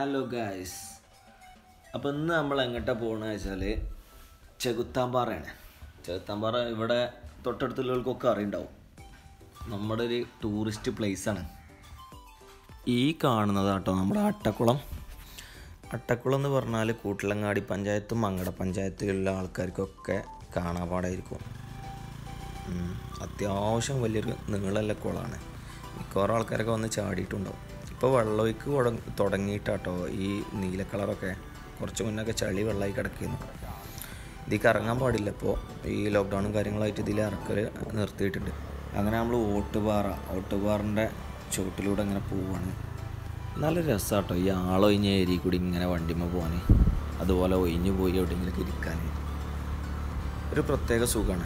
Hello guys, അപ്പോൾ ഇന്ന് നമ്മൾ എങ്ങോട്ടാണ് പോകുന്നത് വെച്ചാൽ ചെകുത്താമ്പാറയാണ്. ചെകുത്താമ്പാറ ഇവിടെ തൊട്ടടുത്തുള്ളവർക്കൊക്കെ അറിയുണ്ടാവും. നമ്മുടെ ഒരു ടൂറിസ്റ്റ് പ്ലേസാണ്. ഈ കാണുന്നത് കേട്ടോ നമ്മുടെ അട്ടക്കുളം. അട്ടക്കുളം എന്ന് പറഞ്ഞാൽ കൂട്ടിലങ്ങാടി പഞ്ചായത്തും മങ്കട പഞ്ചായത്തിലുള്ള ആൾക്കാർക്കൊക്കെ കാണാപാടായിരിക്കും. അത്യാവശ്യം വലിയൊരു നീളമുള്ള കുളമാണ്. മിക്കവാറും ആൾക്കാരൊക്കെ വന്ന് ചാടിയിട്ടുണ്ടാവും. ഇപ്പോൾ വെള്ളമൊഴുക്ക് തുടങ്ങിയിട്ടാട്ടോ ഈ നീല കളറൊക്കെ. കുറച്ച് മുന്നൊക്കെ ചളി വെള്ളമായി കിടക്കുന്നു. ഇതിലേക്ക് ഇറങ്ങാൻ പാടില്ല. ഇപ്പോൾ ഈ ലോക്ക്ഡൗണും കാര്യങ്ങളായിട്ട് ഇതിൽ ഇറക്കൽ നിർത്തിയിട്ടുണ്ട്. അങ്ങനെ നമ്മൾ ഓട്ടുപാറിൻ്റെ ചുവട്ടിലൂടെ ഇങ്ങനെ പോവുകയാണ്. നല്ല രസമാട്ടോ ഈ ആളൊഴിഞ്ഞ ഏരിയ കൂടി ഇങ്ങനെ വണ്ടിമ്മ പോകാൻ, അതുപോലെ ഒഴിഞ്ഞു പോയി എവിടെയെങ്കിലൊക്കെ ഇരിക്കാൻ ഒരു പ്രത്യേക സുഖമാണ്.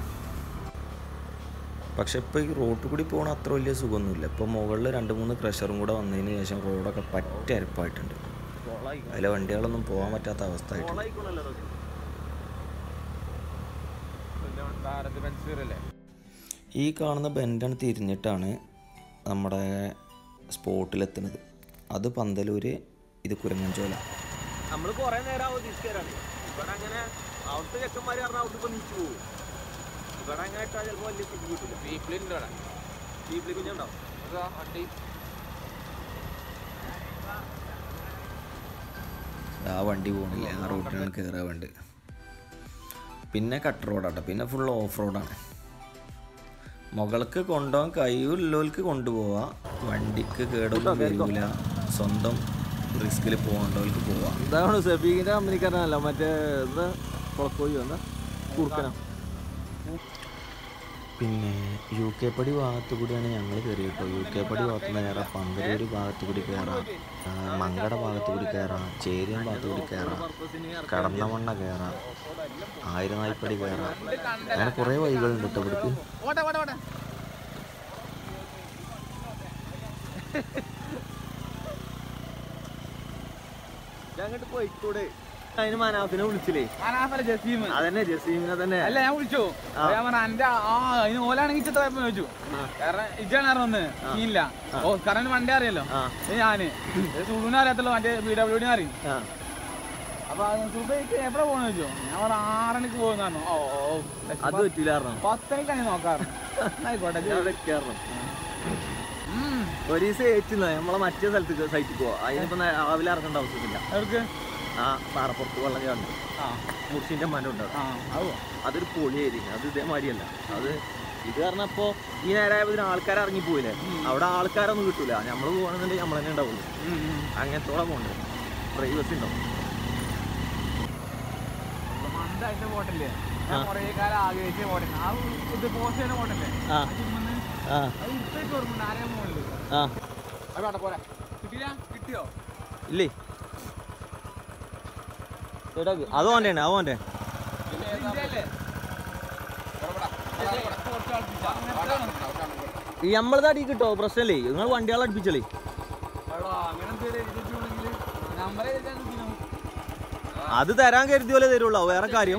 പക്ഷെ ഇപ്പോൾ ഈ റോഡ് കൂടി പോകണ അത്ര വലിയ സുഖമൊന്നുമില്ല. ഇപ്പോൾ മുകളിൽ 2-3 ക്രഷറും കൂടെ വന്നതിന് ശേഷം റോഡൊക്കെ പറ്റ അരപ്പായിട്ടുണ്ട്. അതിലെ വണ്ടികളൊന്നും പോകാൻ പറ്റാത്ത അവസ്ഥ ആയിട്ടുണ്ട്. ഈ കാണുന്ന ബെൻഡാണ് തിരിഞ്ഞിട്ടാണ് നമ്മുടെ സ്പോട്ടിലെത്തുന്നത്. അത് പന്തലൂർ, ഇത് കുരങ്ങൻചോല. നമ്മൾ കുറേ നേരം അവധിക്കാരാണ് ഇവിടെ. അങ്ങനെ അവിടുത്തെ ചെക്കന്മാർ പറഞ്ഞാൽ അവിടെ ഇപ്പോൾ നീച്ചു പോകും. ഇവിടെ അങ്ങനെ ഇട്ടാൽ ചിലപ്പോൾ വലിയ ഫുഡ് കിട്ടില്ല. ബീഫിലുണ്ട് ഇവിടെ. ബീഫിൽ പിന്നെ ഉണ്ടാവും വണ്ടി. ആ വണ്ടി പോകണില്ല, ആ റോഡിനാണ് കയറുക വേണ്ട. പിന്നെ കട്ട് റോഡാട്ടോ, പിന്നെ ഫുൾ ഓഫ് റോഡാണ്. മുകൾക്ക് കൊണ്ടുപോകാൻ കഴിവുള്ളവർക്ക് കൊണ്ടുപോവാം. വണ്ടിക്ക് കേടൊന്നും വരില്ല. സ്വന്തം റിസ്കിൽ പോകേണ്ടവർക്ക് പോവാം. ഇതാണ് സെബീൻ്റെ കമ്പനിക്കാരനല്ല, മറ്റേ എന്താ കുളക്കോയി എന്താ കുറുക്കന. പിന്നെ UK പടി ഭാഗത്തു കൂടിയാണ് ഞങ്ങൾ കയറി കേട്ടോ. UK പടി ഭാഗത്ത് നിന്ന് കയറാം, പന്തലൂർ ഭാഗത്തു കൂടി കയറാം, മങ്കട ഭാഗത്തു കൂടി കയറാം, ചേരിയം ഭാഗത്തു കൂടി കയറാം, കടന്നമണ്ണ കയറാം, ആയിരനായിപ്പടി കയറാം. അങ്ങനെ കുറേ വഴികളുണ്ട് കേട്ടോ ഇവിടേക്ക്. ഞങ്ങോട്ട് പോയിക്കൂടെ? അതിന് മനാഫിനെ വിളിച്ചില്ലേ? അതന്നെ ജസീമിനെ തന്നെ. അല്ല, ഞാൻ വിളിച്ചു. ഞാൻ പറഞ്ഞ എന്റെ അതിന് ഓലാണെങ്കിൽ ചിത്രയപ്പം ചോദിച്ചു. കാരണം ഇജാണ് വന്ന് ഇല്ല. ഓ കാരണം വണ്ടി അറിയല്ലോ. ഞാന് സുഖിനെ അറിയാത്തുള്ളൂ, മറ്റേ PWD അറിയും. അപ്പൊ സുബൈക്ക് എവിടെ പോകണെന്ന് ചോദിച്ചു. ഞാൻ പറഞ്ഞ 6 മണിക്ക് പോകുന്നു. അത് പറ്റില്ല, 10 മണിക്കാണ് നോക്കാറ്. ആയിക്കോട്ടെ, ഒരു ദിവസം ഏറ്റുന്ന നമ്മളെ മറ്റേ സ്ഥലത്തേക്ക് സൈറ്റിൽ പോവാ. അതിനിപ്പോ രാവിലെ ഇറങ്ങേണ്ട ആവശ്യമില്ല. അവർക്ക് ആ പാറപ്പുറത്ത് വെള്ളം ചാടുന്നു. മുർഷിന്റെ മനം ഉണ്ടാവും. അതൊരു പൊളിയായിരിക്കും. അത് ഇതേമാതിരിയല്ല. അത് ഇത് കാരണം ഇപ്പോൾ ഈ നേരമായപ്പോൾ ആൾക്കാർ ഇറങ്ങിപ്പോയില്ലേ, അവിടെ ആൾക്കാരൊന്നും കിട്ടൂല. നമ്മൾ പോകണമെന്നുണ്ടെങ്കിൽ നമ്മൾ തന്നെ ഉണ്ടാവുള്ളൂ. അങ്ങനത്തോളം പോകണ്ടേ, പ്രൈവസി ഉണ്ടാവും. മന്ദായിട്ട് പോട്ടില്ലേ, കുറേ കാലം ആഗ്രഹിച്ച പോട്ടെ. ആ ഇത് പോസ്റ്റ് പോട്ടല്ലേ, ആരെയും മുകളിൽ പോരാ. കിട്ടിയോ? ഇല്ലേ, അത് വേണ്ടേ, അത് വേണ്ടേ. ഈ നമ്മളത് അടി കിട്ടോ, പ്രശ്നമല്ലേ. നിങ്ങൾ വണ്ടികളെ അടുപ്പിച്ചോളേ. അത് തരാൻ കരുതി പോലെ തരുള്ളൂ, വേറെ കാര്യം.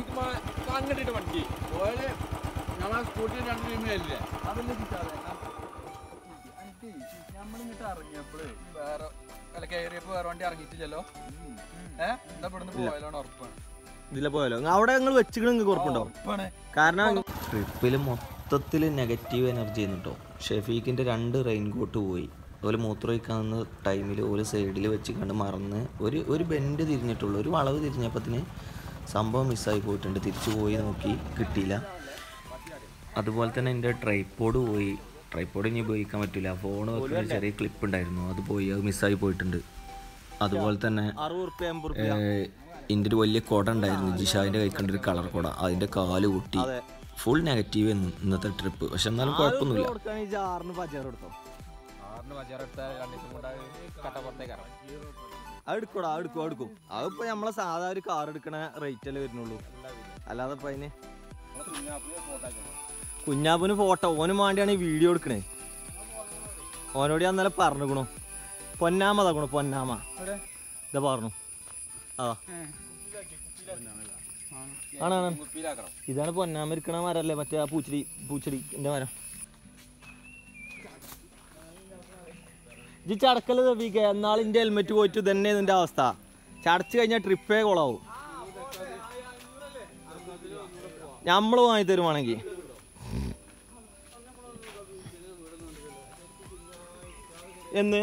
ഇതിലെ പോയാലോ അവിടെ നിങ്ങൾ വെച്ചിട്ട് നിങ്ങൾക്ക് ഉറപ്പുണ്ടോ? കാരണം ട്രിപ്പിൽ മൊത്തത്തിൽ നെഗറ്റീവ് എനർജി ആയിരുന്നു കേട്ടോ. ഷെഫീഖിൻ്റെ 2 റെയിൻകോട്ട് പോയി. അതുപോലെ മൂത്രമൊഴിക്കാവുന്ന ടൈമിൽ ഒരു സൈഡിൽ വെച്ച് കണ്ട് മറന്ന് ഒരു ബെൻഡ് തിരിഞ്ഞിട്ടുള്ളൂ. ഒരു വളവ് തിരിഞ്ഞപ്പത്തിന് സംഭവം മിസ്സായി പോയിട്ടുണ്ട്. തിരിച്ചു പോയി നോക്കി കിട്ടിയില്ല. അതുപോലെ തന്നെ എൻ്റെ ട്രൈപ്പോഡ് പോയി. ട്രൈപ്പോഡ് ഇനി ഉപയോഗിക്കാൻ പറ്റില്ല. ഫോൺ വെക്കുന്ന ചെറിയ ക്ലിപ്പ് ഉണ്ടായിരുന്നു, അത് പോയി, അത് മിസ്സായി പോയിട്ടുണ്ട്. അതുപോലെ തന്നെ എൻ്റെ ഒരു വലിയ കുട ഉണ്ടായിരുന്നു, ജിഷാദിൻ്റെ കൈക്കണ്ടൊരു കളർ കുട, അതിൻ്റെ കാല് പൊട്ടി. ഫുൾ നെഗറ്റീവ് ഇന്നത്തെ ട്രിപ്പ്. പക്ഷെ എന്നാലും കുഴപ്പമൊന്നുമില്ല. അതെടുക്കൂടാ, എടുക്കും. അതിപ്പോ നമ്മളെ സാധാ ഒരു കാർ എടുക്കണ റേറ്റ് അല്ലേ വരുന്നുള്ളൂ. അല്ലാതെ ഇപ്പൊ അതിന് കുഞ്ഞാപ്പിന് ഫോട്ടോ ഓനും വേണ്ടിയാണ് ഈ വീഡിയോ എടുക്കണേ. ഓനോട് ഞാൻ ഇന്നലെ പറഞ്ഞിക്കണു. പൊന്നാമ തകണു, പൊന്നാമ ഇതാ പറഞ്ഞു. ആണാണ്, ഇതാണ് പൊന്നാമ ഇരിക്കണ മരല്ലേ, മറ്റേ ആ പൂച്ചെടിന്റെ മരം. ഇത് ചടക്കല് തപ്പിക്ക. എന്നാലും എൻ്റെ ഹെൽമെറ്റ് പോയിട്ട് തന്നെ ഇതിൻ്റെ അവസ്ഥ. ചടച്ച് കഴിഞ്ഞാൽ ട്രിപ്പേ കൊളാവും. നമ്മൾ വാങ്ങി തരുവാണെങ്കിൽ എന്ന്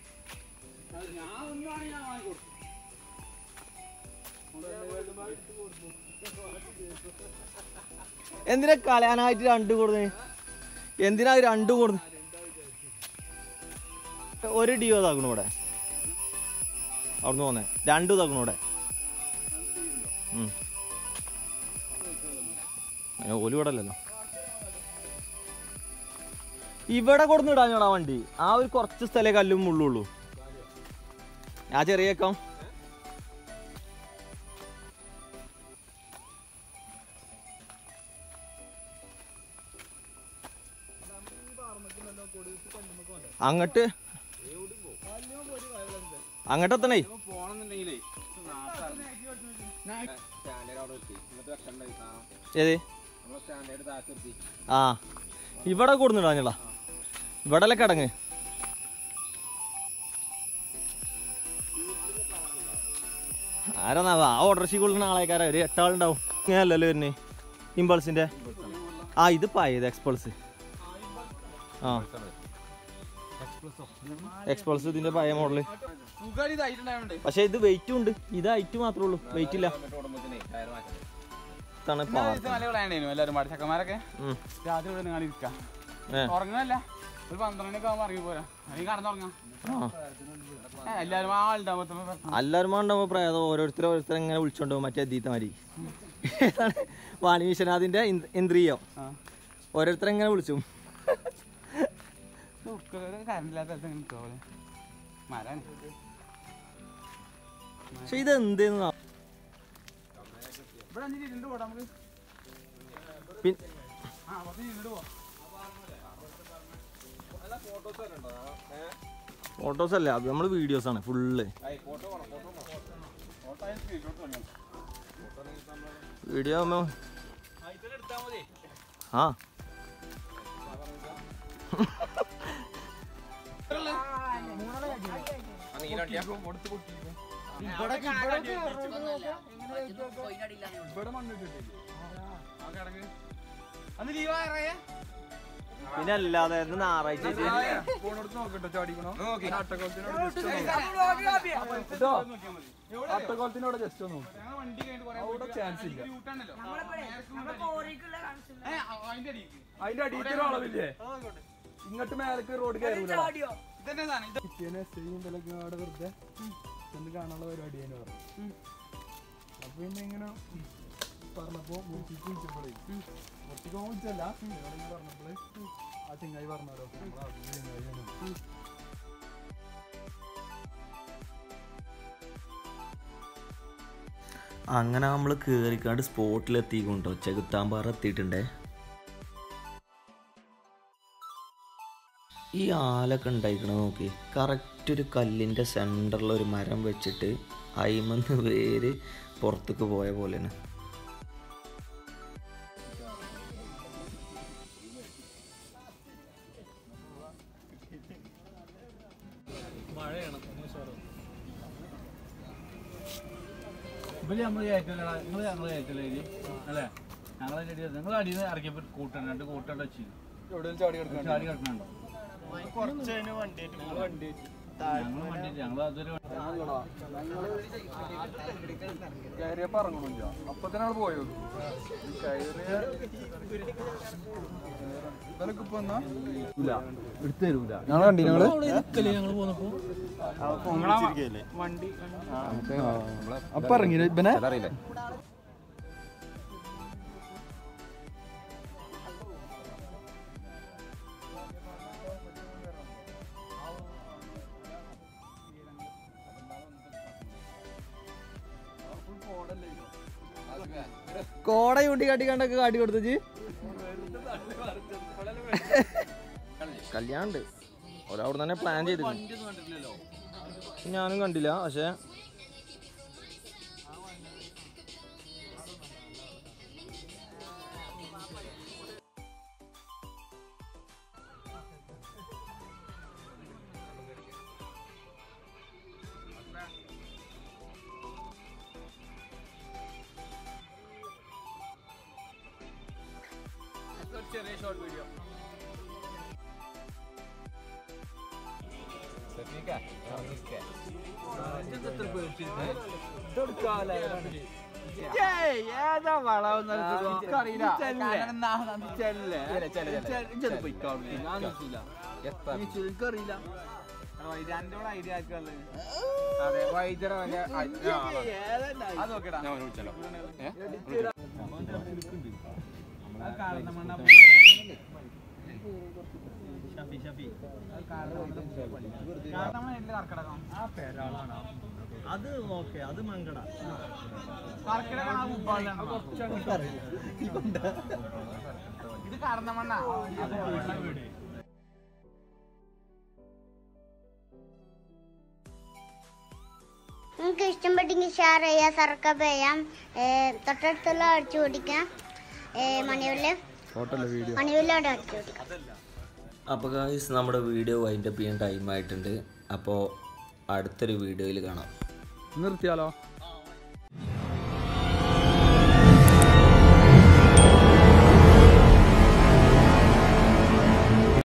എന്തിനാ കളയാനായിട്ട് 2 കൊടുന്ന്? എന്തിനാ 2 കൊടുന്ന്? ഒരു ഡിയോ താക്കണു ഇവിടെ. അവിടുന്ന് പോന്നേ 2 താക്കണു ഇവിടെ. ഓല് ഇവിടെ അല്ലല്ലോ. ഇവിടെ കൊടുന്നിടാഞ്ഞോടാ വണ്ടി. ആ ഒരു കുറച്ച് സ്ഥലേ കല്ലും മുള്ളുള്ളൂ. ഞാൻ ചെറിയേക്കാം. അങ്ങോട്ട് എത്തണേ. ഏത് ആ ഇവിടെ കൊടുന്നിടാഞ്ഞോളാ. ഇവിടെ അല്ലേ കിടങ്ങ്. ആരാ ആ ഓട്ടോറിക്ഷ കൊള്ളുന്ന ആളേക്കാരാ. ഒരു 8 ആളുണ്ടാവും. ഇങ്ങനെയല്ലല്ലോ വരുന്നേ ഇമ്പൾസിന്റെ. ആ ഇത് പായത് എക്സ്പൾസ്. ആ എക്സ്പൾസ് ഇതിന്റെ പഴയ മോഡല്. പക്ഷെ ഇത് വെയിറ്റും ഉണ്ട്. ഇത് ഹൈറ്റ് മാത്രമേ ഉള്ളൂ, വെയിറ്റ് ഇല്ല. എല്ലാവരും ഉണ്ടാവുമ്പോ പ്രേതം ഓരോരുത്തരും ഇങ്ങനെ വിളിച്ചോണ്ടോ. മറ്റേ അദ്വൈതമാരി വാണി വിശ്വനാഥിന്റെ ഇന്ദ്രിയം ഓരോരുത്തരെങ്ങനെ വിളിച്ചു. പക്ഷെ ഇത് എന്തേന്ന് ഫോട്ടോസ് അല്ല, അത് നമ്മള് വീഡിയോസ് ആണ് ഫുള്ള്. വീഡിയോ ആ പിന്നെ അല്ലാതെ ഞായറാഴ്ച അട്ടക്കോളത്തിനോട് ജസ്റ്റ് ഒന്നും ചാൻസ് ഇല്ല. അതിന്റെ അടിയിലൊരു അളവില്ലേ? ഇങ്ങോട്ട് മേലേക്ക് റോഡ് കയറൂല. വെറുതെ ചെന്ന് കാണാനുള്ള പരിപാടി തന്നെ പറഞ്ഞു. അപ്പൊ പിന്നെ ഇങ്ങനെ പറഞ്ഞപ്പോ മൂർത്തിക്ക് വിളിച്ചപ്പോഴേ മൂർത്തിക്ക് വിളിച്ചല്ല പറഞ്ഞപ്പോളേ ആ ചെങ്ങായി പറഞ്ഞല്ലോ ചെങ്ങായി. അങ്ങനെ നമ്മൾ കയറിക്കാണ്ട് സ്പോട്ടിലെത്തിക്കൊണ്ടോ. ചെകുത്താമ്പാറ എത്തിയിട്ടുണ്ടേ. ഈ ആലൊക്കെ ഉണ്ടായിക്കണ നോക്കി. കറക്റ്റ് ഒരു കല്ലിൻ്റെ സെൻറ്ററിലൊരു മരം വെച്ചിട്ട് അയിമന്ന് വേര് പുറത്തേക്ക് പോയ പോലെയാണ്. ഇവര് നമ്മൾ കയറ്റില്ല, നിങ്ങൾ ഞങ്ങൾ കയറ്റില്ല അല്ലേ? ഞങ്ങൾ നിങ്ങൾ അടിയിൽ നിന്ന് ഇറക്കിയപ്പോൾ കൂട്ടണം, 2 കൂട്ടം വെച്ച് ചാടി കിടക്കണുണ്ടോ? ഞങ്ങൾ അതൊരു കയറിയപ്പോ ഇറങ്ങണില്ല. അപ്പൊ തന്നെ അവിടെ പോയോ? ഇവരൊക്കെ ഇപ്പൊ ഇല്ല എടുത്തു തരൂല. ഞങ്ങൾ കണ്ടി ഞങ്ങൾ പോന്നപ്പോ വണ്ടി അപ്പൊ ഇറങ്ങി ഇവനെ അറിയില്ലേ. കോട ചൂണ്ടി കാട്ടിക്കണ്ടൊക്കെ കാട്ടി കൊടുത്തു. കല്യാണുണ്ട് ഒരവിടെ തന്നെ പ്ലാൻ ചെയ്തിരുന്നു. ഞാനും കണ്ടില്ല. പക്ഷെ ഷോർട്ട് വീഡിയോ. ഏതാ വളവെന്ന് എനിക്കറിയില്ല. വൈദ്യാന്റെ ഐഡിയ ആക്കുള്ളത്. അതെ വൈദ്യര അത് നോക്കടാ. അത് ഓക്കെ, അത് മങ്കട. ഇത് കാരണമണ്ണ. നിങ്ങൾക്ക് ഇഷ്ടപ്പെട്ടെങ്കിൽ ഷെയർ ചെയ്യാം, സബ്സ്ക്രൈബ് ചെയ്യാം, തൊട്ടടുത്തുള്ള അടിച്ചു പിടിക്കാം, മണിവില്ലോടെ അടിച്ചു പിടിക്കാം. അപ്പോൾ ഗായ്സ് നമ്മുടെ വീഡിയോ വൈൻഡപ്പ് ചെയ്യാൻ ടൈം ആയിട്ടുണ്ട്. അപ്പോൾ അടുത്തൊരു വീഡിയോയിൽ കാണാം. നിർത്തിയാലോ?